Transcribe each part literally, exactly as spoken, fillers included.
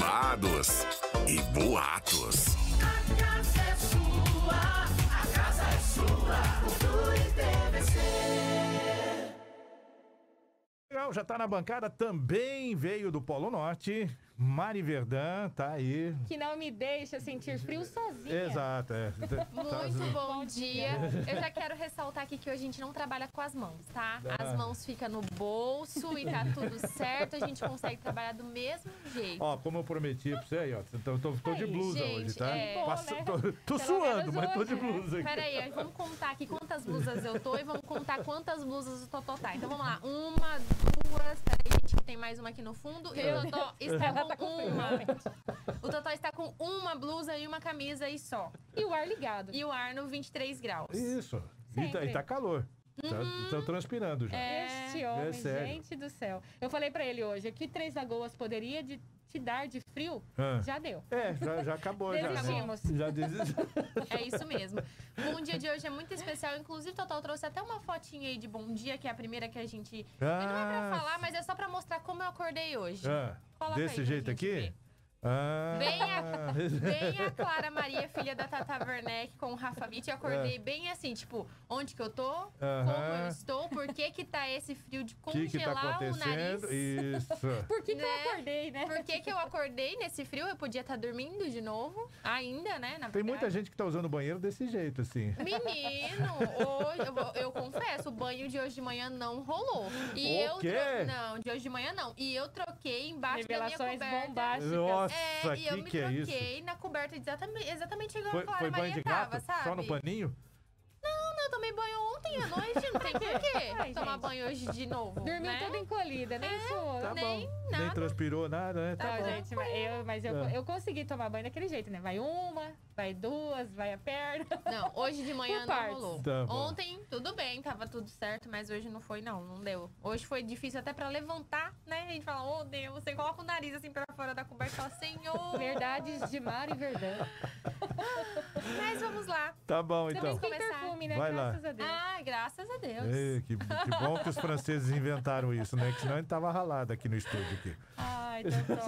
babados e boatos. A casa é sua, a casa é sua, Cultura e T V C. Legal, já tá na bancada, também veio do Polo Norte, Mari Verdun, tá aí. Que não me deixa sentir frio sozinha. Exato, é. Muito bom dia. Eu já quero ressaltar aqui que hoje a gente não trabalha com as mãos, tá? As mãos ficam no bolso e tá tudo certo. A gente consegue trabalhar do mesmo jeito. Ó, como eu prometi pra você aí, ó, tô, tô, tô de Aí, blusa gente, hoje, tá? é bom, Passa- né? tô tô Pelo suando, menos mas tô de hoje, né? blusa aqui. Peraí, vamos contar aqui quantas blusas eu tô e vamos contar quantas blusas o Totó tá. Então vamos lá. Uma, duas. Peraí, gente, que tem mais uma aqui no fundo. E o Totó está Ela tá com com uma. O Totó está com uma blusa e uma camisa e só. E o ar ligado. E o ar no vinte e três graus. Isso. E tá, e tá calor. Tá, tô transpirando já. É. Este homem, É sério. gente do céu. Eu falei pra ele hoje, que Três Lagoas poderia de, te dar de frio, Ah. já deu. É, já, já acabou. Já, né? Desistimos. já desistimos. É isso mesmo. Bom dia de hoje é muito especial. Inclusive, Total trouxe até uma fotinha aí de bom dia, que é a primeira que a gente... Ah. Não é pra falar, mas é só pra mostrar como eu acordei hoje. Ah, Coloca aí desse pra jeito gente aqui? ver. Ah. Bem a, bem a Clara Maria, filha da Tata Werneck, com o Rafa Witt. Eu acordei É. bem assim, tipo, onde que eu tô? Aham. Como eu estou? Por que que tá esse frio de O que que tá congelar o nariz? acontecendo? Isso. Por que, que Né? eu acordei, né? Por que que eu acordei nesse frio? Eu podia estar dormindo de novo, ainda, né? Na Tem muita verdade. gente que tá usando o banheiro desse jeito, assim. Menino, hoje, eu, vou- eu confesso, o banho de hoje de manhã não rolou. E O eu quê? tro- Não, de hoje de manhã não. E eu troquei embaixo Revelações da minha coberta. bombásticas. Nossa, É, e eu que me que é isso? troquei na coberta exatamente, exatamente igual Foi, a Clara foi banho Maria de tava, gato? sabe? Só no paninho? Não, não, eu tomei banho ontem à noite, não tem por quê Ai, tomar gente. banho hoje de novo. Dormiu né? toda encolhida, nem É, suou. Tá nem bom. nada. Nem transpirou nada, né? Tá Não, bom. gente, mas eu, mas eu, É. eu consegui tomar banho daquele jeito, né? Vai uma, vai duas, vai a perna. Não, hoje de manhã Por não partes. rolou. Tá bom. Ontem, tudo bem, tava tudo certo, mas hoje não foi, não, não deu. Hoje foi difícil até pra levantar, né? A gente fala, oh Deus, você coloca o nariz assim pra fora da coberta e fala, Senhor. Verdades de Mari Verdun. Mas vamos lá. Tá bom, Também então. tem Tem começar. perfume, né? Vai lá. Graças a Deus. Ah, graças a Deus. Ei, que, que bom que os franceses inventaram isso, né? Que senão a gente tava ralado aqui no estúdio. Aqui. Ai,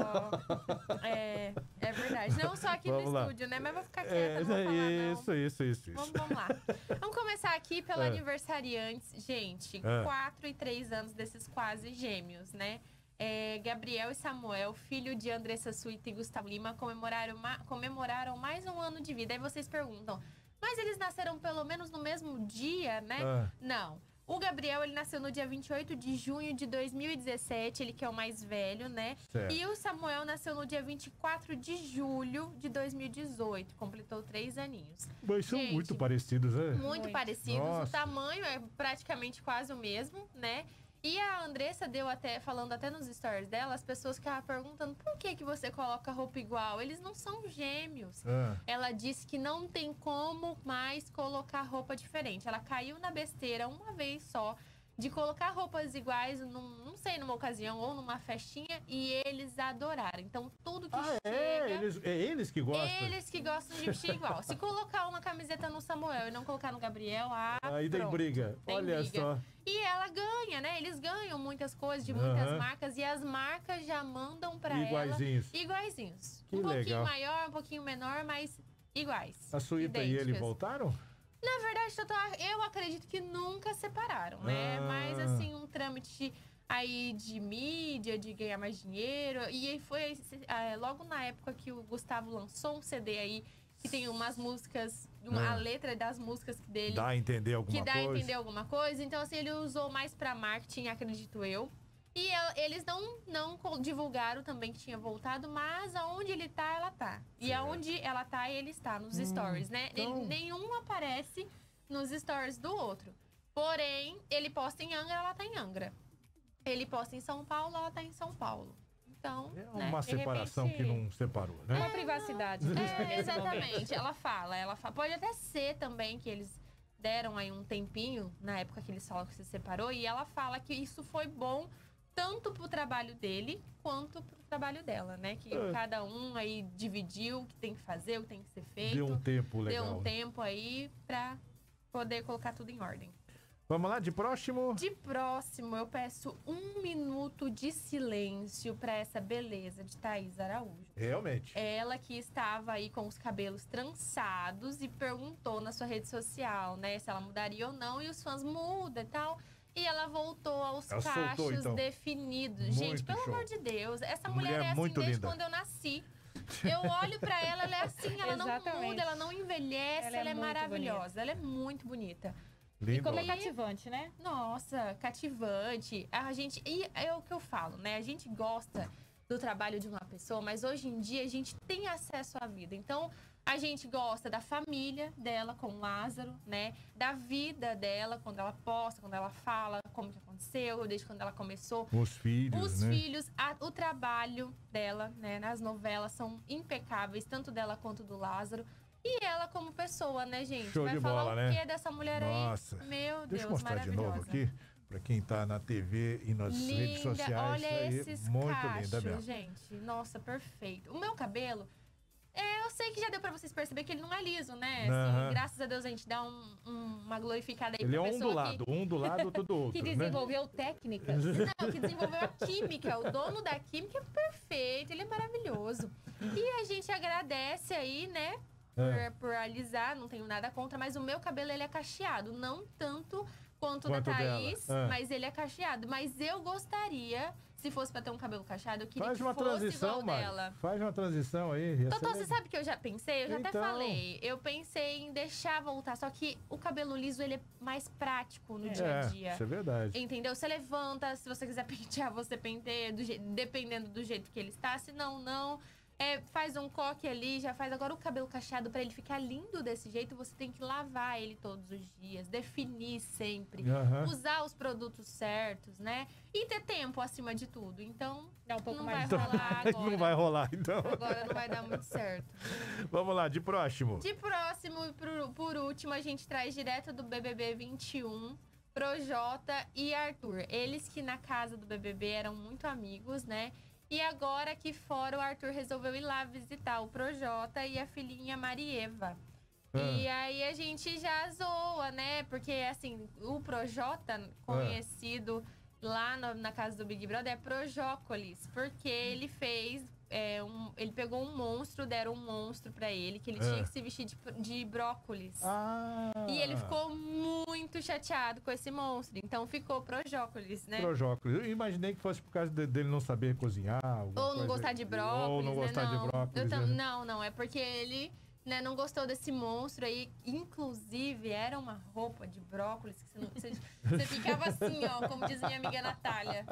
Totó. É, é verdade. Não só aqui Vamos no lá. estúdio, né? Mas vou ficar quieta, É, não vou falar, não. isso, isso, isso, isso. Vamos, vamos lá. Vamos começar aqui pelo É. aniversariantes. Gente, É. quatro e três anos desses quase gêmeos, né? É, Gabriel e Samuel, filho de Andressa Suíta e Gustavo Lima, comemoraram, ma- comemoraram mais um ano de vida. Aí vocês perguntam, mas eles nasceram pelo menos no mesmo dia, né? É. Não. O Gabriel, ele nasceu no dia vinte e oito de junho de dois mil e dezessete, ele que é o mais velho, né? Certo. E o Samuel nasceu no dia vinte e quatro de julho de dois mil e dezoito, completou três aninhos. Mas são Gente, muito parecidos, né? Muito, Muito. parecidos, Nossa. o tamanho é praticamente quase o mesmo, né? E a Andressa deu até, falando até nos stories dela, as pessoas ficavam perguntando por que que você coloca roupa igual? Eles não são gêmeos. Ah. Ela disse que não tem como mais colocar roupa diferente. Ela caiu na besteira uma vez só de colocar roupas iguais, num, não sei, numa ocasião ou numa festinha, e eles adoraram. Então, tudo que Ah, chega... é? Eles, é eles que gostam? Eles que gostam de vestir igual. Se colocar uma camiseta no Samuel e não colocar no Gabriel, ah, Aí tem pronto, briga. tem Olha briga. só. E ela ganha, né? Eles ganham muitas coisas de muitas Aham. marcas e as marcas já mandam pra Iguaizinhos. ela iguaizinhos. Que um pouquinho legal. maior, um pouquinho menor, mas iguais. A Suíta e ele idênticas. voltaram? Na verdade, Totó, eu acredito que nunca separaram, né? Ah. Mas, assim, um trâmite aí de mídia, de ganhar mais dinheiro. E aí foi é, logo na época que o Gustavo lançou um C D aí, que tem umas músicas, uma, Ah. a letra das músicas dele. Dá a entender alguma que dá coisa? a entender alguma coisa. Então, assim, ele usou mais pra marketing, acredito eu. E el- eles não, não co- divulgaram também que tinha voltado, mas aonde ele tá, ela tá. E Certo. aonde ela tá, ele está, nos stories, né? então- Ele- nenhum aparece nos stories do outro. Porém, ele posta em Angra, ela tá em Angra. Ele posta em São Paulo, ela tá em São Paulo. Então, É né? uma de separação repente- que não separou, Uma né? privacidade. É, nesse momento. exatamente. Ela fala, ela fala. Pode até ser também que eles deram aí um tempinho, na época que eles falam que se separou, e ela fala que isso foi bom tanto pro trabalho dele, quanto pro trabalho dela, né? Que É. cada um aí dividiu o que tem que fazer, o que tem que ser feito. Deu um tempo legal. Deu um tempo aí pra poder colocar tudo em ordem. Vamos lá, de próximo? De próximo, eu peço um minuto de silêncio para essa beleza de Thaís Araújo. Realmente. Ela que estava aí com os cabelos trançados e perguntou na sua rede social, né, se ela mudaria ou não. E os fãs mudam e tal. E ela voltou aos Ela soltou, cachos então. definidos. Muito Gente, pelo show. amor de Deus, essa Mulher mulher, é assim muito desde linda. quando eu nasci. Eu olho pra ela, ela é assim, ela não Exatamente. muda, ela não envelhece, Ela é ela é, muito maravilhosa, ela é muito bonita. E Lindo. como é cativante, né? Nossa, cativante. A gente, e é o que eu falo, né? A gente gosta do trabalho de uma pessoa, mas hoje em dia a gente tem acesso à vida. Então, a gente gosta da família dela com o Lázaro, né? Da vida dela, quando ela posta, quando ela fala, como que aconteceu, desde quando ela começou. Os filhos, Os né? filhos, a- o trabalho dela, né? Nas novelas são impecáveis, tanto dela quanto do Lázaro. E ela como pessoa, né, gente? Show Vai de falar bola, o né? quê dessa mulher Nossa. aí? Meu Deixa eu Deus, mostrar de maravilhosa. novo aqui, pra quem tá na T V e nas redes Linda, sociais. olha Isso aí, esses muito cachos, linda mesmo. gente. Nossa, perfeito. O meu cabelo, é, eu sei que já deu pra vocês perceber que ele não é liso, né? Assim, Aham. graças a Deus a gente dá um- um- uma glorificada aí Ele é pra um pessoa do lado, um do lado, outro do outro, Que né? desenvolveu técnicas. que... Não, que desenvolveu a química. O dono da química é perfeito, ele é maravilhoso. E a gente agradece aí, né? Por, É. por alisar, não tenho nada contra, mas o meu cabelo ele é cacheado. Não tanto quanto o da Quanto dela. Thaís, É. mas ele é cacheado. Mas eu gostaria, se fosse pra ter um cabelo cacheado, eu queria Faz que uma fosse transição, igual Mari. dela. Faz uma transição aí. ia ser Totó, você legal. sabe que eu já pensei? Eu já até Então. falei. Eu pensei em deixar voltar. Só que o cabelo liso, ele é mais prático no dia a É, dia. isso é verdade. Entendeu? Você levanta, se você quiser pentear, você penteia, do je- dependendo do jeito que ele está. Se não, não. É, faz um coque ali, já faz. Agora o cabelo cacheado, pra ele ficar lindo desse jeito, você tem que lavar ele todos os dias, definir sempre, Aham. usar os produtos certos, né? E ter tempo acima de tudo. Então, Dá um pouco não mais vai de rolar agora. Não vai rolar, então. Agora não vai dar muito certo. Vamos lá, de próximo. De próximo e por, por último, a gente traz direto do B B B vinte e um, Projota e Arthur. Eles que na casa do B B B eram muito amigos, né? E agora aqui fora o Arthur resolveu ir lá visitar o Projota e a filhinha Marieva. Ah. E aí a gente já zoa, né? Porque assim, o Projota, conhecido lá no- na casa do Big Brother, é Projócolis. Porque ele fez. é, um- ele pegou um monstro, deram um monstro pra ele, que ele Ah. tinha que se vestir de, de brócolis. Ah. E ele ficou muito chateado com esse monstro. Então ficou Projócolis, né? Projócolis. Eu imaginei que fosse por causa de- dele não saber cozinhar. alguma Ou não coisa- gostar de brócolis, Ou não né? gostar não. de brócolis. Eu tam- né? Não, não. É porque ele, né, não gostou desse monstro aí. Inclusive, era uma roupa de brócolis que você, não, você, você ficava assim, ó, como diz minha amiga Natália.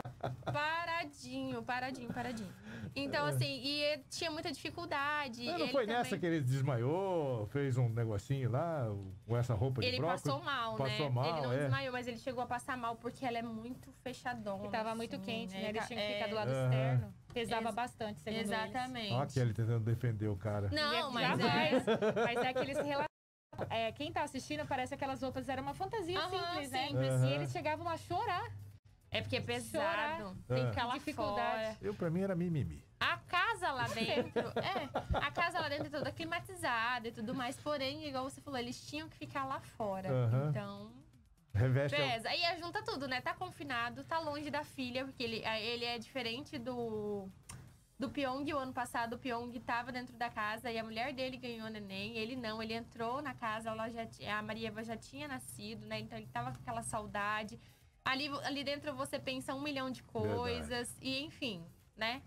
Paradinho, paradinho, paradinho. Então, assim, e ele tinha muita dificuldade. Mas não ele foi também... nessa que ele desmaiou, fez um negocinho lá, com essa roupa de Ele brócolis? passou mal, Passou né? mal, ele não é. desmaiou, mas ele chegou a passar mal porque ela é muito fechadona. E tava muito assim, quente, né? Eles tinham que É, ficar do lado Aham. externo. Pesava Ex- bastante, segundo eles. Exatamente. Ó, a Kelly tentando defender o cara. Não, mas Jamais. é... Mas é que eles relatam. É, quem tá assistindo, parece que aquelas roupas eram uma fantasia Aham, simples, né? simples. E eles chegavam a chorar. É porque é pesado. É. Tem que ficar lá Dificuldade. fora. Eu, pra mim, era mimimi. A casa lá dentro, é, a casa lá dentro é toda climatizada e tudo mais, porém, igual você falou, eles tinham que ficar lá fora. Aham. Então, Reveste a- pesa. Aí junta tudo, né? Tá confinado, tá longe da filha, porque ele, ele é diferente do do Pyong. O ano passado, o Pyong tava dentro da casa e a mulher dele ganhou neném. Ele não, ele entrou na casa, ela já, ti- a Marieva já tinha nascido, né? Então ele tava com aquela saudade. Ali, ali dentro você pensa um milhão de coisas e enfim, né?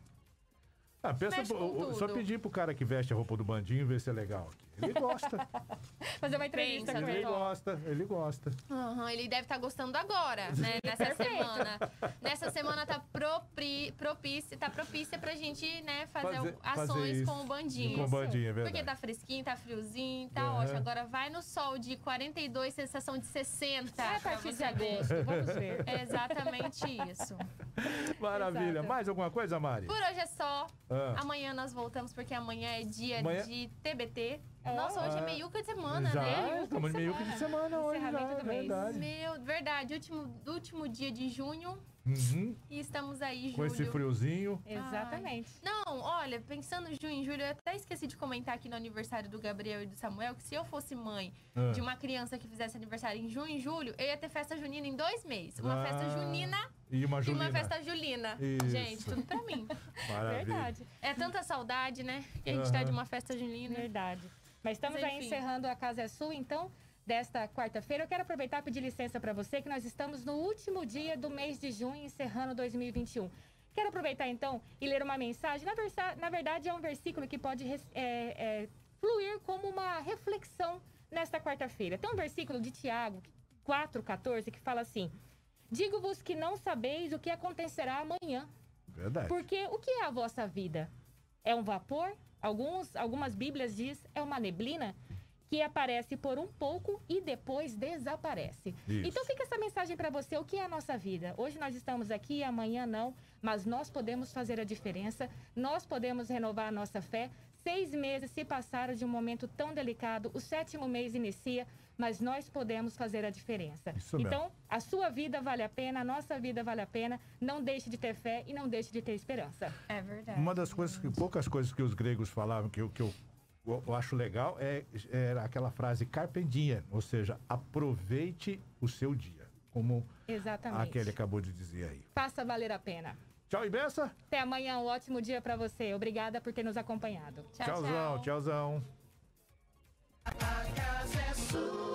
Ah, pensa, mexe com o- o- só tudo. pedir pro cara que veste a roupa do bandinho ver se é legal. Ele gosta. Fazer uma entrevista Pensa, com ele ele. Tom. gosta, ele gosta. Aham, ele deve estar gostando agora, né? Nessa semana. Nessa semana tá propri, propícia, tá propícia pra gente, né, fazer, Fazer- ações fazer isso. com o bandinho. Com o bandinho, é verdade. Porque tá fresquinho, tá friozinho, tá Aham. ótimo. Agora vai no sol de quarenta e dois, sensação de sessenta. É a pra partir de você ver. agosto, vamos ver. É exatamente isso. Maravilha. Exato. Mais alguma coisa, Mari? Por hoje é só. Ah. Amanhã nós voltamos, porque amanhã é dia Amanhã- de T B T. Ó. Nossa, hoje é Ah. meiuca de semana, já, né? estamos no meio que de semana hoje, já, Encerramento é do mês. verdade. Meu, verdade, último, último dia de junho. Uhum. E estamos aí, Com julho. esse friozinho. Exatamente. Não, olha, pensando em junho e julho, eu até esqueci de comentar aqui no aniversário do Gabriel e do Samuel que se eu fosse mãe Ah. de uma criança que fizesse aniversário em junho e julho, eu ia ter festa junina em dois meses. Uma Ah, festa junina E uma e julina. uma festa julina. Isso. Gente, tudo pra mim. Maravilha. Verdade. É tanta saudade, né? Que a gente tá Aham. de uma festa junina. Verdade. Mas estamos Mas, aí enfim. encerrando a Casa é Sua, então, desta quarta-feira. Eu quero aproveitar e pedir licença para você, que nós estamos no último dia do mês de junho, encerrando dois mil e vinte e um. Quero aproveitar, então, e ler uma mensagem. Na, versa... Na verdade, é um versículo que pode res- é, é, fluir como uma reflexão nesta quarta-feira. Tem um versículo de Tiago quatro, quatorze, que fala assim: digo-vos que não sabeis o que acontecerá amanhã. Verdade. Porque o que é a vossa vida? É um vapor? Alguns, algumas bíblias diz é uma neblina que aparece por um pouco e depois desaparece. Isso. Então fica essa mensagem para você, o que é a nossa vida? Hoje nós estamos aqui, amanhã não, mas nós podemos fazer a diferença, nós podemos renovar a nossa fé. Seis meses se passaram de um momento tão delicado, o sétimo mês inicia, mas nós podemos fazer a diferença. Isso mesmo. Então, a sua vida vale a pena, a nossa vida vale a pena. Não deixe de ter fé e não deixe de ter esperança. É verdade. Uma das coisas que, poucas coisas que os gregos falavam que, eu- que eu, eu acho legal é, é aquela frase carpe diem, ou seja, aproveite o seu dia, como Exatamente. aquele acabou de dizer aí. Faça valer a pena. Tchau e benção. Até amanhã, um ótimo dia para você. Obrigada por ter nos acompanhado. Tchau, Tchauzão, tchau. tchauzão. A casa é sua.